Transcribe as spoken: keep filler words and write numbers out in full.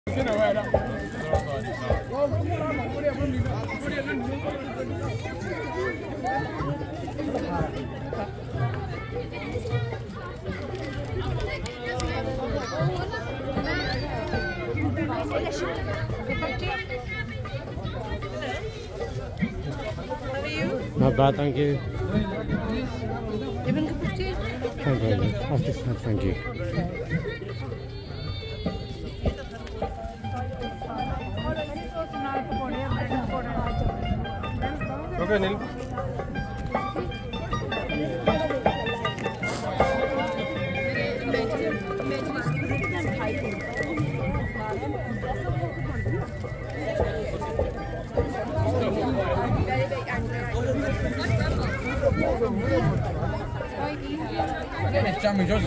Not bad, thank you. Even cup of tea? Thank you. I've just had thank you. Okay, Neil. Chăm mình cho